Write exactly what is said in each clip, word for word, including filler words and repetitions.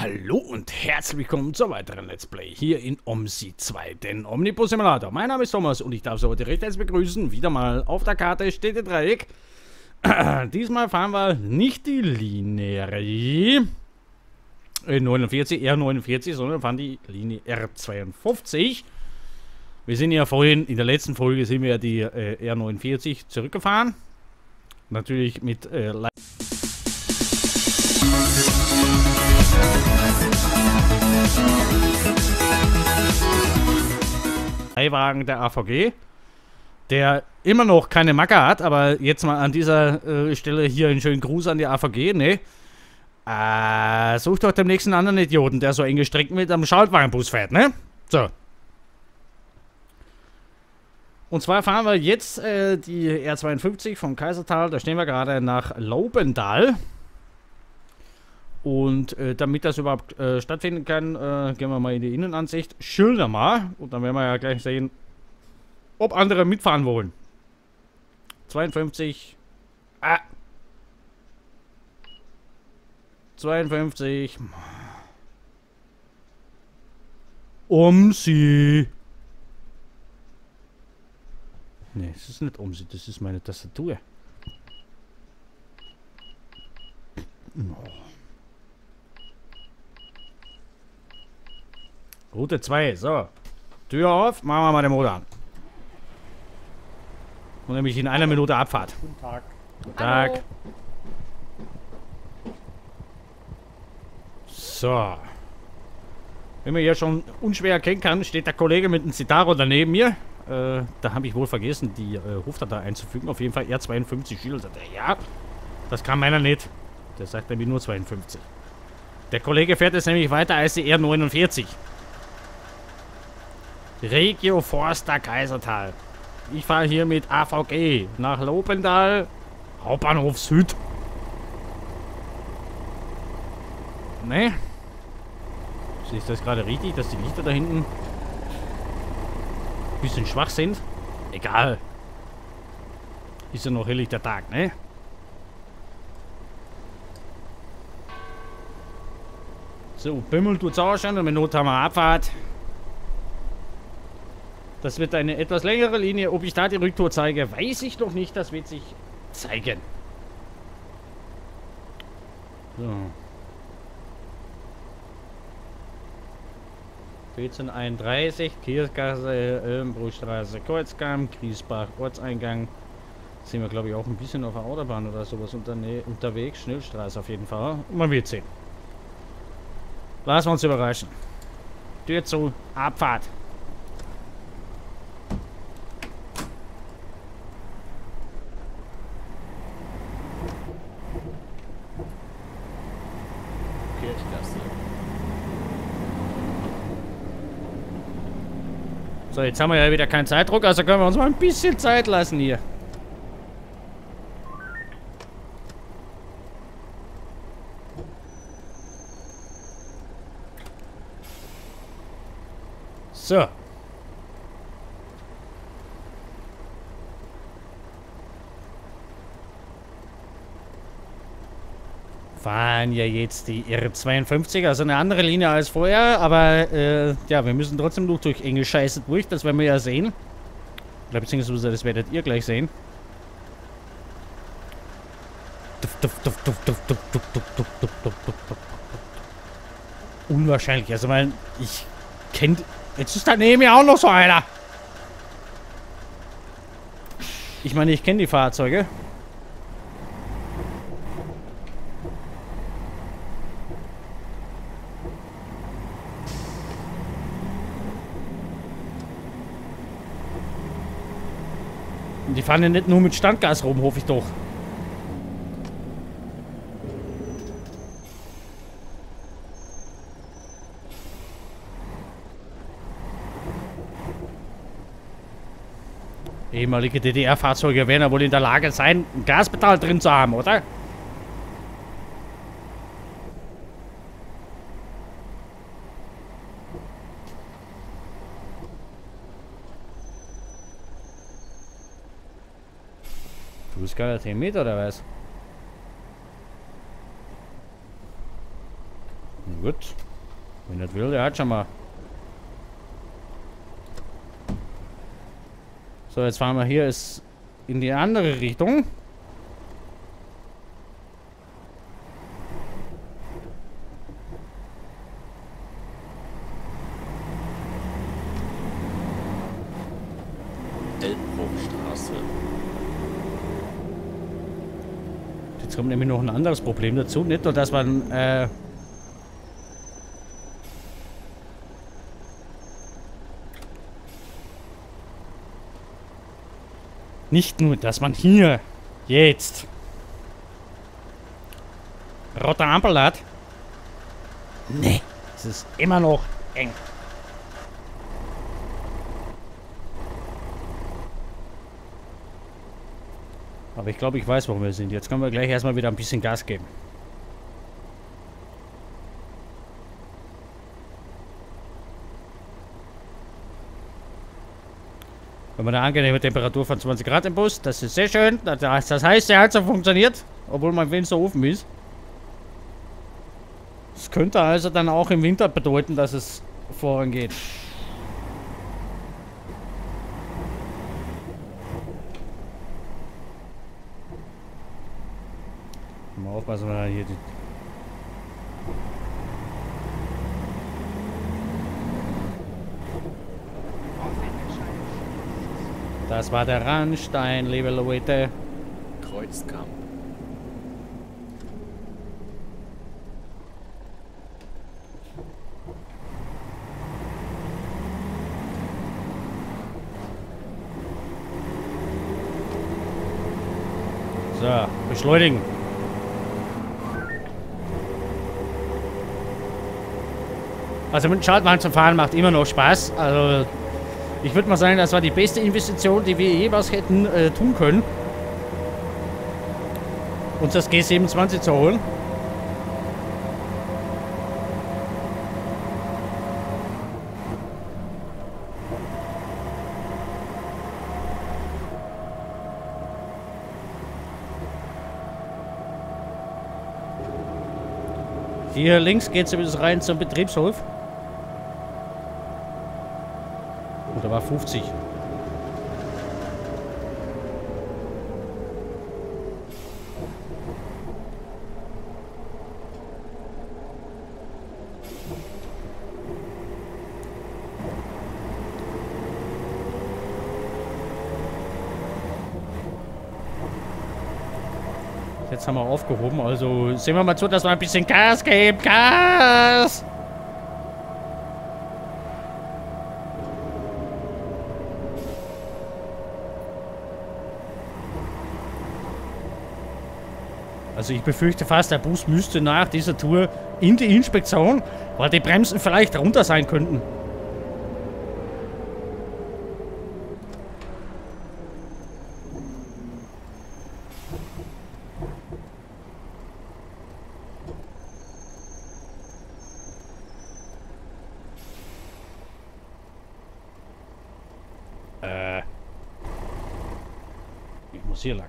Hallo und herzlich willkommen zur weiteren Let's Play hier in OMSI zwei, den Omnibus Simulator. Mein Name ist Thomas und ich darf Sie heute recht herzlich begrüßen. Wieder mal auf der Karte steht der Dreieck. Diesmal fahren wir nicht die lineare äh, neunundvierzig, R neunundvierzig, sondern fahren die Linie R zweiundfünfzig. Wir sind ja vorhin, in der letzten Folge sind wir ja die äh, R neunundvierzig zurückgefahren. Natürlich mit äh, Leihwagen der A V G, der immer noch keine Macke hat, aber jetzt mal an dieser äh, Stelle hier einen schönen Gruß an die A V G, ne? Äh, sucht doch dem nächsten anderen Idioten, der so enge Strecken mit einem Schaltwagenbus fährt, ne? So. Und zwar fahren wir jetzt äh, die R zweiundfünfzig vom Kaisertal, da stehen wir gerade nach Laubendal. Und äh, damit das überhaupt äh, stattfinden kann, äh, gehen wir mal in die Innenansicht. Schilder mal. Und dann werden wir ja gleich sehen, ob andere mitfahren wollen. zweiundfünfzig. Ah. zweiundfünfzig. OMSI. Ne, es ist nicht OMSI, das ist meine Tastatur. Oh. Route zwei, so. Tür auf, machen wir mal den Motor an. Und nämlich in einer Minute Abfahrt. Guten Tag. Guten Tag. Hallo. So. Wenn man hier schon unschwer erkennen kann, steht der Kollege mit einem Citaro daneben mir. Äh, da habe ich wohl vergessen, die äh, Hofdatei einzufügen. Auf jeden Fall R zweiundfünfzig Schilder. Ja, das kann meiner nicht. Der sagt nämlich nur zweiundfünfzig. Der Kollege fährt jetzt nämlich weiter als die R neunundvierzig. Regio Forster Kaisertal. Ich fahre hier mit A V G nach Laubendal, Hauptbahnhof Süd. Ne? Sehe ich das gerade richtig, dass die Lichter da hinten ein bisschen schwach sind? Egal. Ist ja noch helllichter Tag, ne? So, Bimmel tut's auch schon, und mit Not haben wir Abfahrt. Das wird eine etwas längere Linie. Ob ich da die Rücktour zeige, weiß ich noch nicht. Das wird sich zeigen. So. vierzehn einunddreißig, Kirchgasse, Ellenbruchstraße, Kreuzkamp, Griesbach, Ortseingang. Sind wir, glaube ich, auch ein bisschen auf der Autobahn oder sowas unter unterwegs. Schnellstraße auf jeden Fall. Man wird sehen. Lassen wir uns überraschen. Tür zu, Abfahrt. So, jetzt haben wir ja wieder keinen Zeitdruck, also können wir uns mal ein bisschen Zeit lassen hier. So. Fahren ja jetzt die R zweiundfünfzig, also eine andere Linie als vorher, aber äh, ja, wir müssen trotzdem noch durch enge Scheiße durch, das werden wir ja sehen. Oder beziehungsweise das werdet ihr gleich sehen. Unwahrscheinlich, also weil ich kenne... Jetzt ist daneben ja auch noch so einer. Ich meine, ich kenne die Fahrzeuge. Die fahren ja nicht nur mit Standgas rum, hoffe ich doch. Ehemalige D D R-Fahrzeuge werden ja wohl in der Lage sein, ein Gaspedal drin zu haben, oder? Du bist gar nicht mit, oder was? Gut. Wenn er will, der hat schon mal. So, jetzt fahren wir hier ist in die andere Richtung. Elbbruchstraße. Jetzt kommt nämlich noch ein anderes Problem dazu. Nicht nur, dass man äh, nicht nur, dass man hier jetzt rote Ampel hat. Nee, es ist immer noch eng. Aber ich glaube, ich weiß, wo wir sind. Jetzt können wir gleich erstmal wieder ein bisschen Gas geben. Wir haben eine angenehme Temperatur von zwanzig Grad im Bus. Das ist sehr schön. Das heißt, der Heizung funktioniert, obwohl mein Fenster offen ist. Das könnte also dann auch im Winter bedeuten, dass es vorangeht. Mal aufpassen, wenn er hier die... Das war der Randstein, liebe Leute. Kreuzkamp. So, beschleunigen. Also mit dem Schaltwagen zu fahren macht immer noch Spaß. Also ich würde mal sagen, das war die beste Investition, die wir jeweils hätten äh, tun können. Uns das G siebenundzwanzig zu holen. Hier links geht es übrigens rein zum Betriebshof. Und da war fünfzig. Jetzt haben wir aufgehoben, also sehen wir mal zu, dass wir ein bisschen Gas geben. Gas! Also ich befürchte fast, der Bus müsste nach dieser Tour in die Inspektion, weil die Bremsen vielleicht runter sein könnten. Äh. Ich muss hier lang.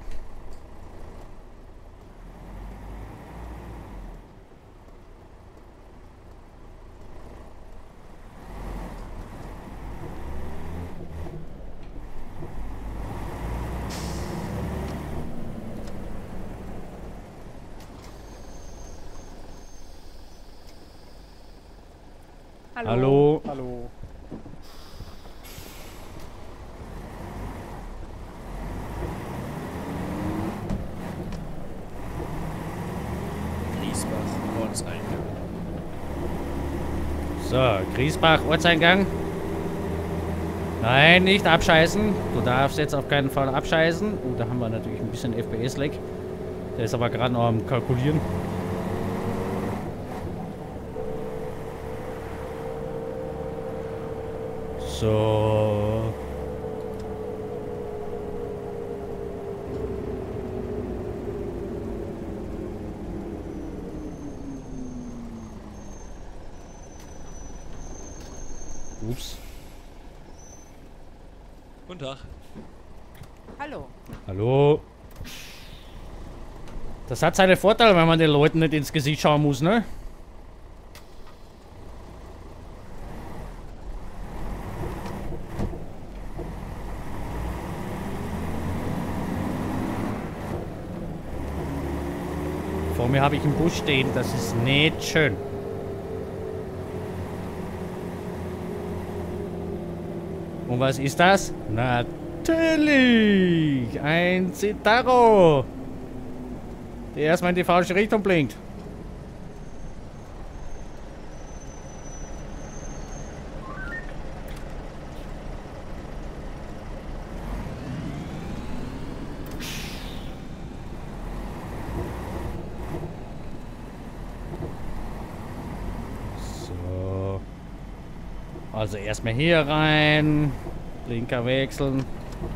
Hallo. Hallo. Hallo. Griesbach, Ortseingang. So, Griesbach, Ortseingang. Nein, nicht abscheißen. Du darfst jetzt auf keinen Fall abscheißen. Oh, da haben wir natürlich ein bisschen F P S-Lag. Der ist aber gerade noch am Kalkulieren. So. Ups. Guten Tag. Hallo. Hallo. Das hat seine Vorteile, wenn man den Leuten nicht ins Gesicht schauen muss, ne? Vor mir habe ich einen Bus stehen, das ist nicht schön. Und was ist das? Natürlich! Ein Citaro! Der erstmal in die falsche Richtung blinkt. So. Also erstmal hier rein. Blinker wechseln.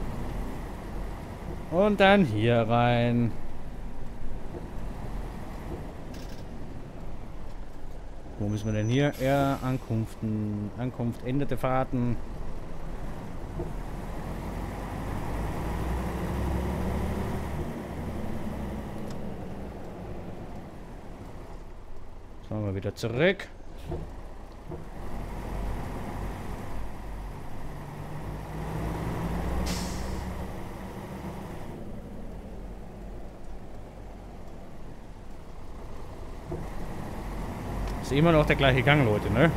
Und dann hier rein. Wo müssen wir denn hier? Ja, Ankunften. Ankunft, Ende der Fahrten. Jetzt machen wir wieder zurück. Ist immer noch der gleiche Gang, Leute, ne?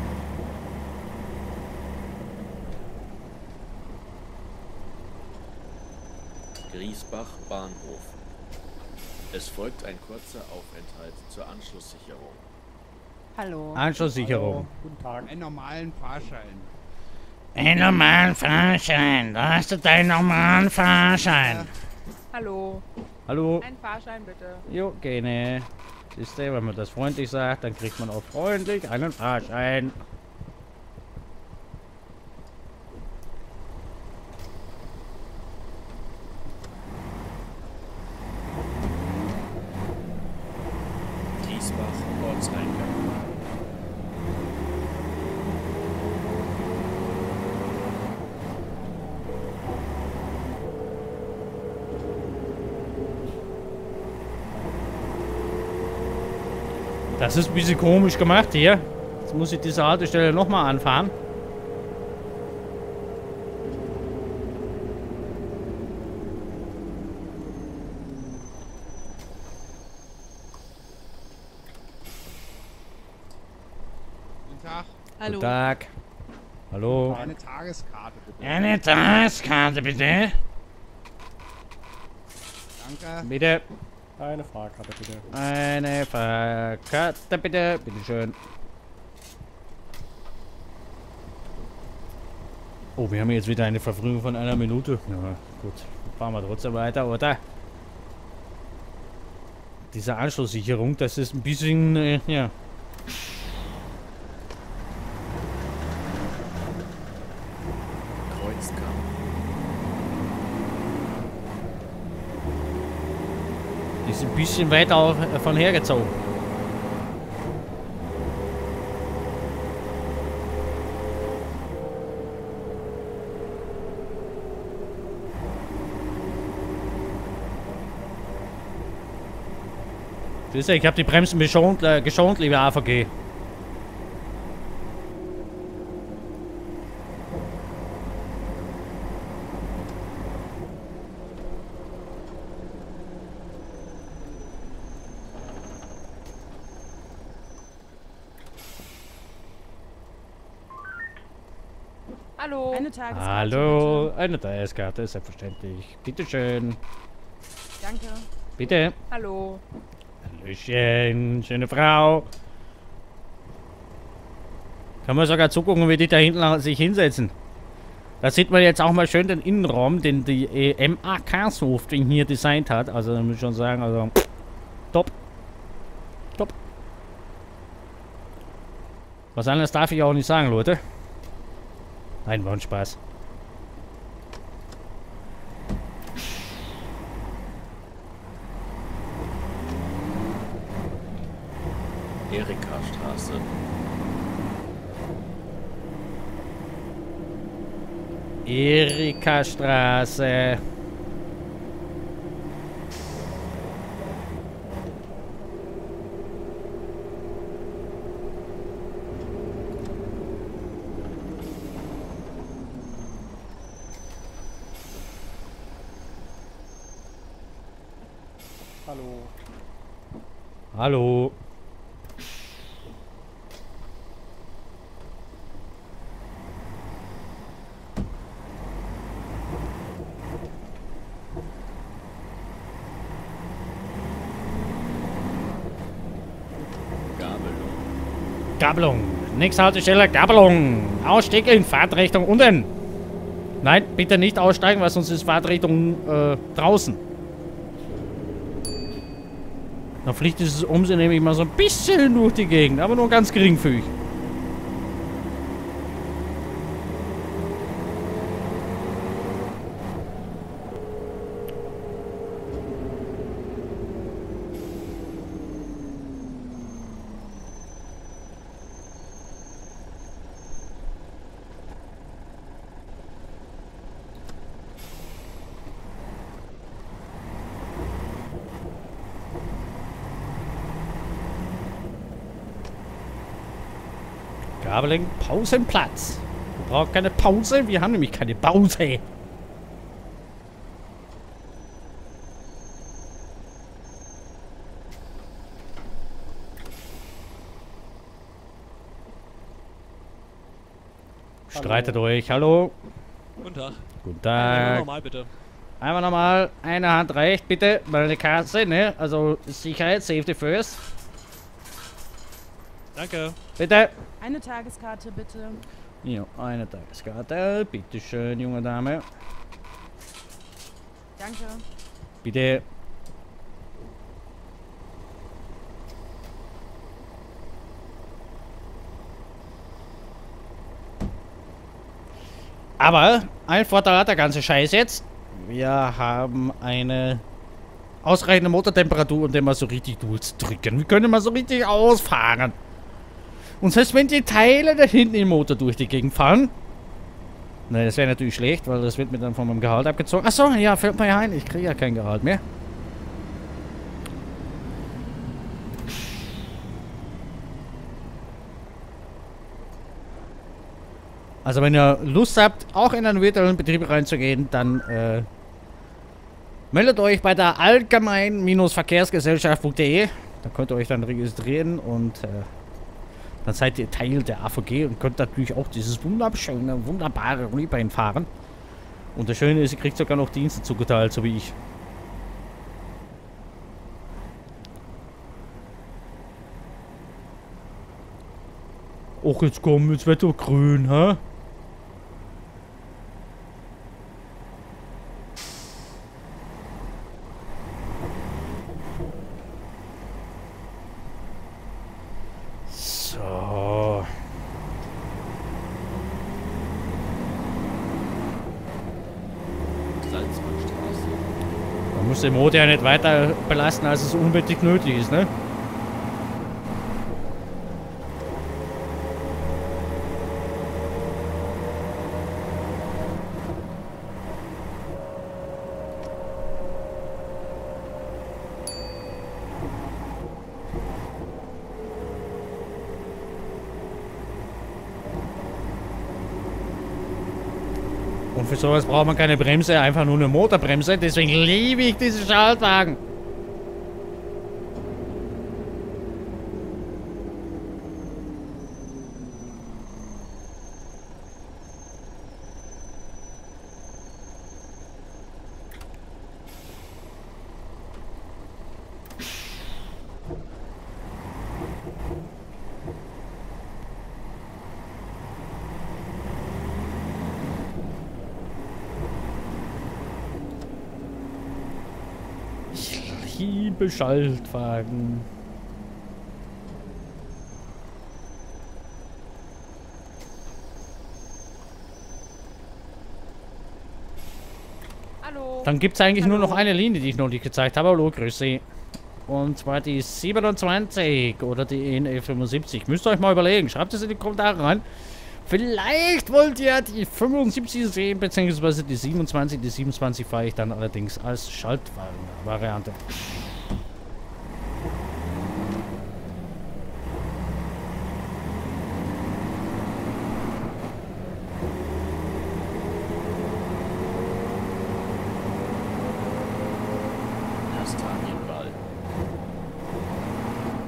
Griesbach Bahnhof. Es folgt ein kurzer Aufenthalt zur Anschlusssicherung. Hallo. Anschlusssicherung. Guten Tag. Einen normalen Fahrschein. Einen normalen Fahrschein. Da hast du deinen normalen Fahrschein. Hallo. Hallo. Ein Fahrschein bitte. Jo, gerne. Siehst du, wenn man das freundlich sagt, dann kriegt man auch freundlich einen Fahrschein. Griesbach Ortseingang. Das ist ein bisschen komisch gemacht hier. Jetzt muss ich diese Haltestelle nochmal anfahren. Guten Tag. Hallo. Guten Tag. Hallo. Eine Tageskarte bitte. Eine Tageskarte bitte. Danke. Bitte. Eine Fahrkarte bitte. Eine Fahrkarte bitte. Bitte schön. Oh, wir haben jetzt wieder eine Verfrühung von einer Minute. Ja, gut. Fahren wir trotzdem weiter, oder? Diese Anschlusssicherung, das ist ein bisschen, äh, ja. Kreuzkamp. Die ist ein bisschen weiter auch von hergezogen. Siehst du, ich habe die Bremsen geschont, äh, geschont, liebe A V G. Hallo. Eine Tageskarte. Hallo, eine Tageskarte, selbstverständlich. Bitte schön. Danke. Bitte. Hallo. Hallöchen, schöne Frau. Kann man sogar zugucken, wie die da hinten sich hinsetzen. Da sieht man jetzt auch mal schön den Innenraum, den die äh, M A K Software hier designt hat. Also da muss ich schon sagen, also top. Top. Was anderes darf ich auch nicht sagen, Leute. Nein, war ein Spaß. Erika-Straße. Erika-Straße. Hallo. Hallo. Gabelung. Nächste Haltestelle, Gabelung. Ausstieg in Fahrtrichtung unten. Nein, bitte nicht aussteigen, weil sonst ist Fahrtrichtung äh, draußen. Dann fliegt dieses Umsehen nämlich mal so ein bisschen durch die Gegend, aber nur ganz geringfügig. Gabeling, Pausenplatz. Wir brauchen keine Pause, wir haben nämlich keine Pause. Streitet euch, hallo. Guten Tag. Guten Einmal Tag. normal, bitte. Einmal nochmal, eine Hand recht, bitte, meine Kasse, ne? Also Sicherheit, Safety first. Danke. Bitte. Eine Tageskarte, bitte. Ja, eine Tageskarte. Bitte schön, junge Dame. Danke. Bitte. Aber ein Vorteil hat der ganze Scheiß jetzt. Wir haben eine ausreichende Motortemperatur, um den mal so richtig durchzudrücken. Wir können mal so richtig ausfahren. Und selbst wenn die Teile da hinten im Motor durch die Gegend fahren. Ne, das wäre natürlich schlecht, weil das wird mir dann von meinem Gehalt abgezogen. Achso, ja, fällt mir ein. Ich kriege ja kein Gehalt mehr. Also wenn ihr Lust habt, auch in einen virtuellen Betrieb reinzugehen, dann äh, meldet euch bei der allgemein Verkehrsgesellschaft punkt de. Da könnt ihr euch dann registrieren und äh, dann seid ihr Teil der A V G und könnt natürlich auch dieses wunderschöne, wunderbare Reeperbahn fahren. Und das Schöne ist, ihr kriegt sogar noch Dienste zugeteilt, so wie ich. Och, jetzt komm, jetzt wird doch grün, hä? So. Salzmannstraße. Man muss den Motor ja nicht weiter belasten, als es unbedingt nötig ist, ne? Und für sowas braucht man keine Bremse, einfach nur eine Motorbremse. Deswegen liebe ich diese Schaltwagen. Ich liebe Schaltwagen. Hallo. Dann gibt es eigentlich Hallo. nur noch eine Linie, die ich noch nicht gezeigt habe. Hallo, grüß Sie. Und zwar die siebenundzwanzig oder die N E fünfundsiebzig. Müsst ihr euch mal überlegen. Schreibt es in die Kommentare rein. Vielleicht wollt ihr die fünfundsiebzig sehen, beziehungsweise die siebenundzwanzig. Die siebenundzwanzig fahre ich dann allerdings als Schaltwagen-Variante. Kastanienwald.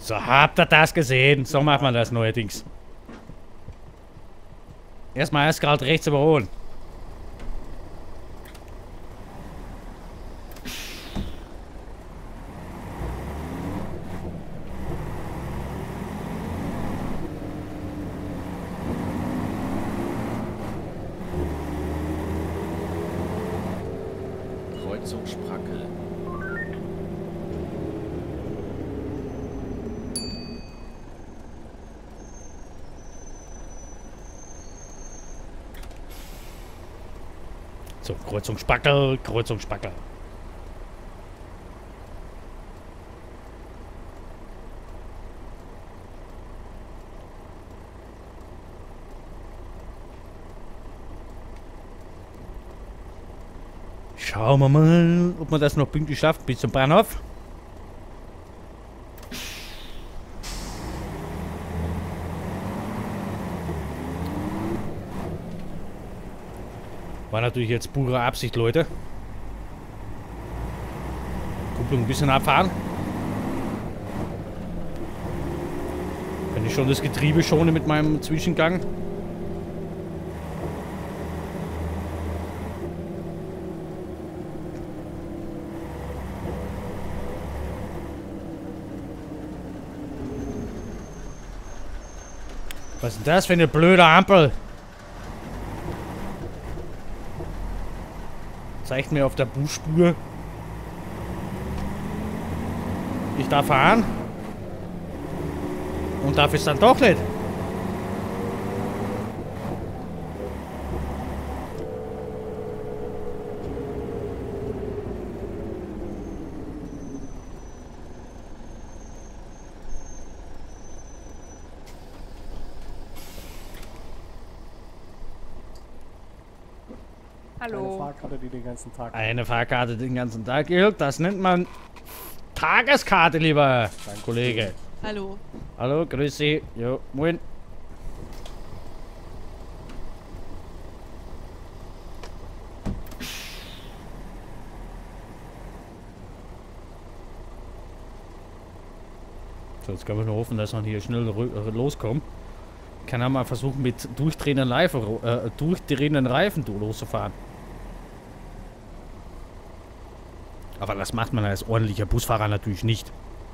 So, habt ihr das gesehen? So macht man das neuerdings. Erstmal erst gerade rechts überholen. Kreuzung Sprackel. So, Kreuzung Spackel, Kreuzung Spackel. Schauen wir mal, ob man das noch pünktlich schafft bis zum Bahnhof. War natürlich jetzt pure Absicht, Leute. Kupplung ein bisschen abfahren. Wenn ich schon das Getriebe schone mit meinem Zwischengang. Was ist denn das für eine blöde Ampel? Zeigt mir auf der Busspur. Ich darf fahren. Und darf es dann doch nicht. Eine Hallo. Fahrkarte, die den ganzen Tag. Eine Fahrkarte den ganzen Tag gilt. Das nennt man Tageskarte, lieber Kollege. Hallo. Hallo, grüß Sie. Jo, moin. So, jetzt können wir nur hoffen, dass wir hier schnell rü- äh, loskommen. Kann ja mal versuchen, mit durchdrehenden Reifen, äh, durchdrehenden Reifen loszufahren. Aber das macht man als ordentlicher Busfahrer natürlich nicht.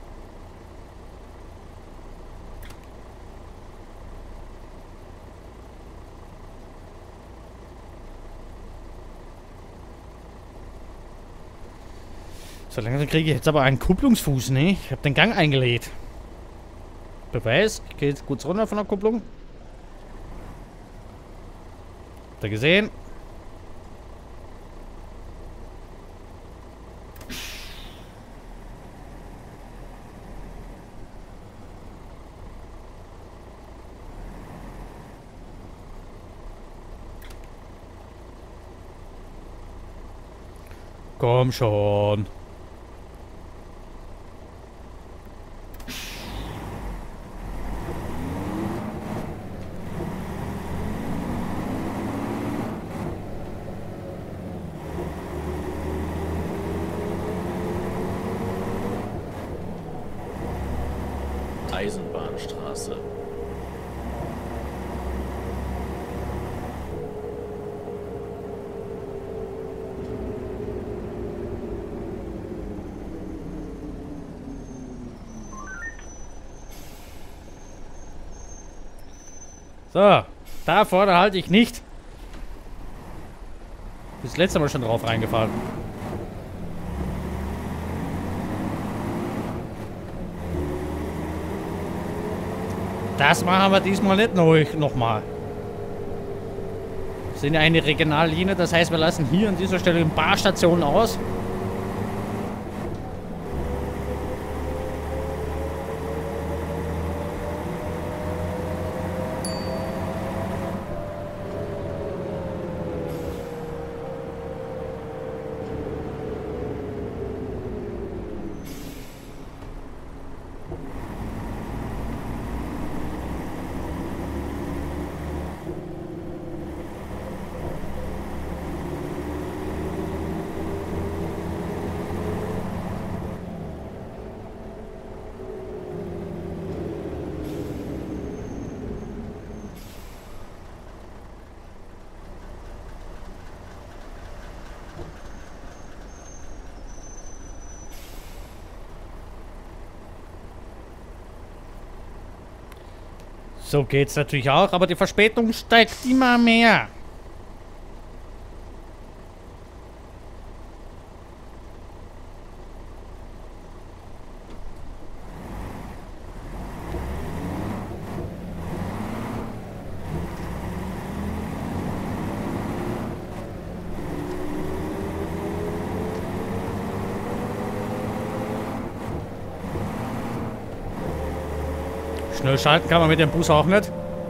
So langsam kriege ich jetzt aber einen Kupplungsfuß, ne? Ich habe den Gang eingelegt. Beweis, ich gehe jetzt kurz runter von der Kupplung. Habt ihr gesehen? Komm schon. Eisenbahnstraße. So, da vorne halte ich nicht. Das letzte Mal schon drauf reingefahren. Das machen wir diesmal nicht neu nochmal. Wir sind ja eine Regionallinie, das heißt, wir lassen hier an dieser Stelle ein paar Stationen aus. So geht's natürlich auch, aber die Verspätung steigt immer mehr. Schnell schalten kann man mit dem Bus auch nicht.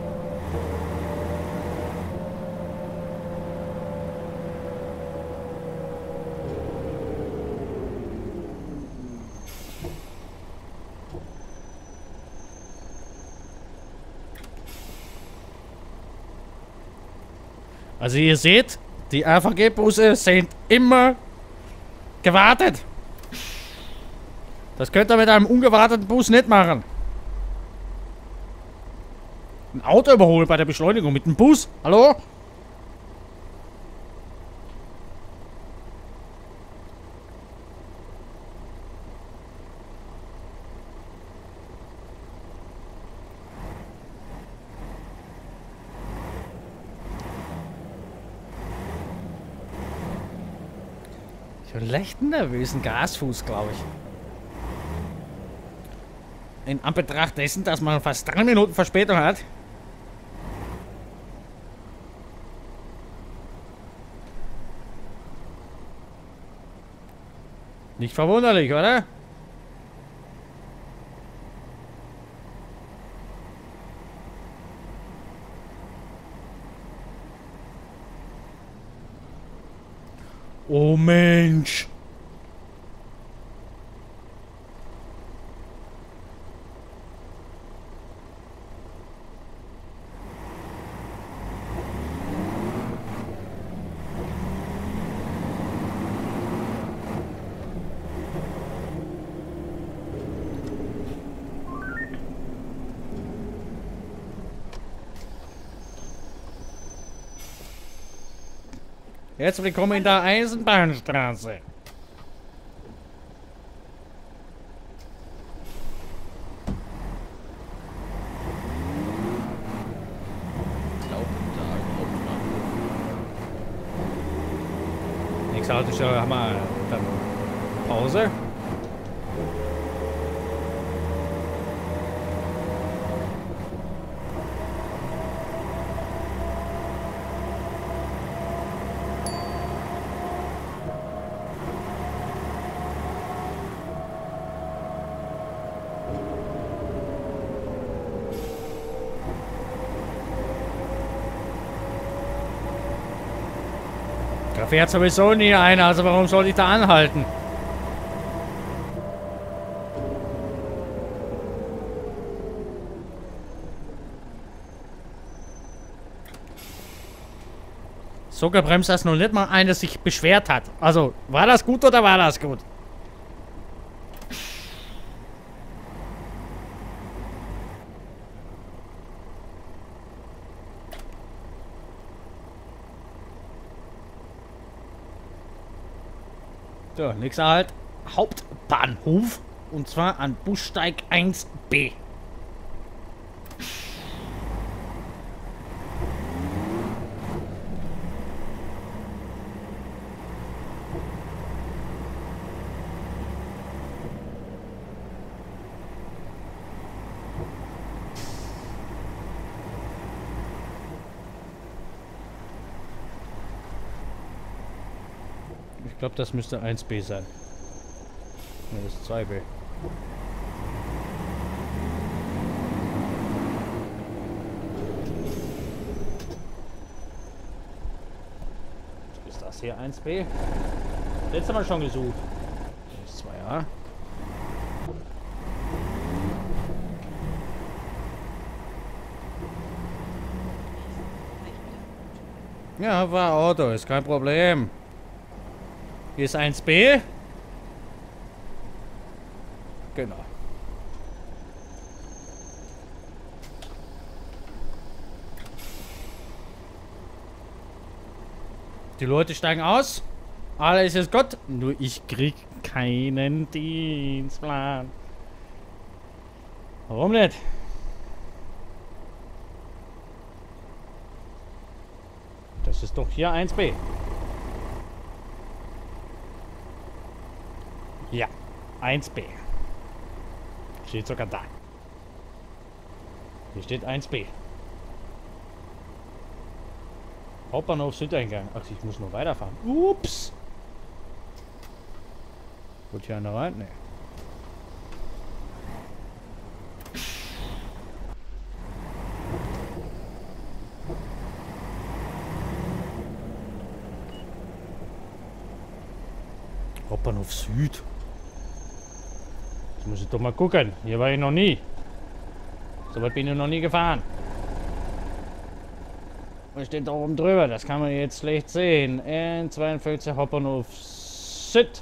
Also ihr seht, die A V G-Busse sind immer gewartet. Das könnt ihr mit einem ungewarteten Bus nicht machen. Ein Auto überholen bei der Beschleunigung mit dem Bus. Hallo? Ich bin leicht nervösen Gasfuß, glaube ich. In Anbetracht dessen, dass man fast drei Minuten Verspätung hat. Nicht verwunderlich, oder? Oh Mensch! Jetzt willkommen in der Eisenbahnstraße. Glaubental Hauptbahnhof. Nächste Haltestelle haben wir dann Pause. Da fährt sowieso nie einer, also warum soll ich da anhalten? So gebremst, dass noch nicht mal einer sich beschwert hat. Also, war das gut oder war das gut? So, nächster Halt, Hauptbahnhof. Und zwar an Bussteig eins B. Ich glaube, das müsste eins B sein. Ne, das ist zwei B. Ist das hier eins B? Letztes Mal schon gesucht. Das ist zwei A. Ja, war Auto, ist kein Problem. Hier ist eins B. Genau. Die Leute steigen aus. Alles ist gut. Nur ich krieg keinen Dienstplan. Warum nicht? ist doch hier eins b. Ja, eins b. Steht sogar da. Hier steht eins b. Hauptbahnhof Südeingang. Ach, ich muss noch weiterfahren. Ups. Wollt hier einer rein? Nee. Hauptbahnhof Süd. Jetzt muss ich doch mal gucken. Hier war ich noch nie. So weit bin ich noch nie gefahren. Was steht da oben drüber? Das kann man jetzt schlecht sehen. N zweiundvierzig Hauptbahnhof Süd.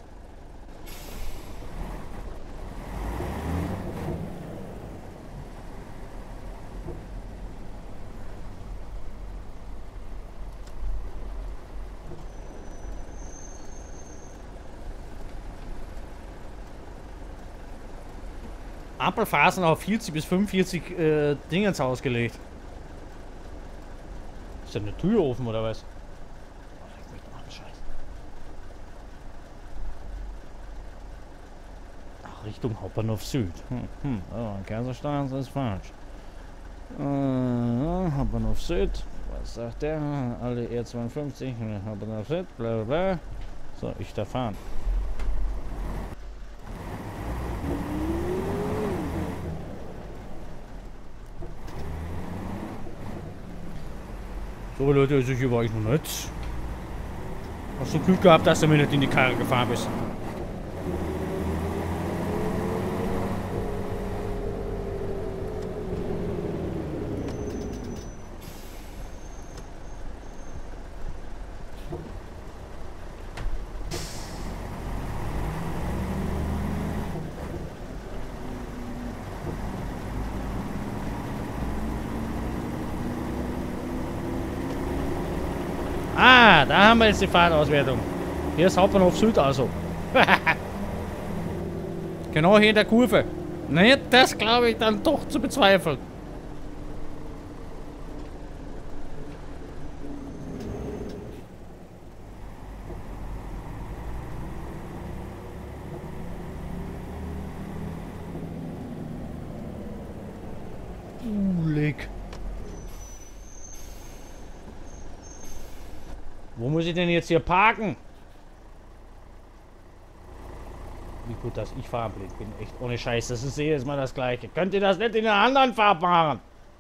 Ampelphasen auf vierzig bis fünfundvierzig äh, Dingens ausgelegt. Ist da eine Tür offen oder was? Oh, leck mich doch an, Scheiße. Ach, Richtung Hauptbahnhof Süd. Hm, hm. Oh, Kaiserstraße ist falsch. Äh, Hauptbahnhof Süd. Was sagt der? Alle R zweiundfünfzig. Hauptbahnhof Süd. Bla bla bla. So, ich da fahren. So Leute, also hier war ich noch nicht. Hast du Glück gehabt, dass du mir nicht in die Karre gefahren bist? Ah, da haben wir jetzt die Fahrtauswertung. Hier ist Hauptbahnhof Süd also. Genau hier in der Kurve. Ne, das glaube ich dann doch zu bezweifeln. Ulig. Wo muss ich denn jetzt hier parken? Wie gut, dass ich farbenblind bin. Echt ohne Scheiß. Das ist jedes Mal das Gleiche. Könnt ihr das nicht in einer anderen Farbe machen?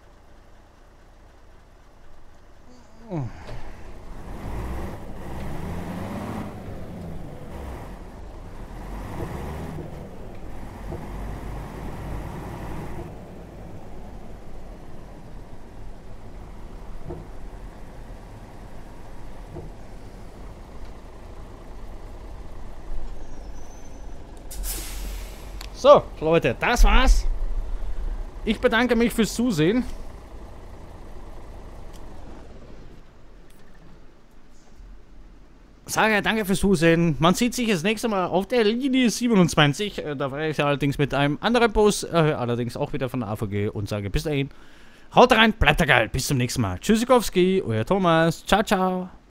So, Leute, das war's. Ich bedanke mich fürs Zusehen. Sage danke fürs Zusehen. Man sieht sich das nächste Mal auf der Linie siebenundzwanzig. Da fahre ich allerdings mit einem anderen Bus, äh, allerdings auch wieder von der A V G und sage bis dahin. Haut rein, bleibt da geil. Bis zum nächsten Mal. Tschüssikowski, euer Thomas. Ciao, ciao.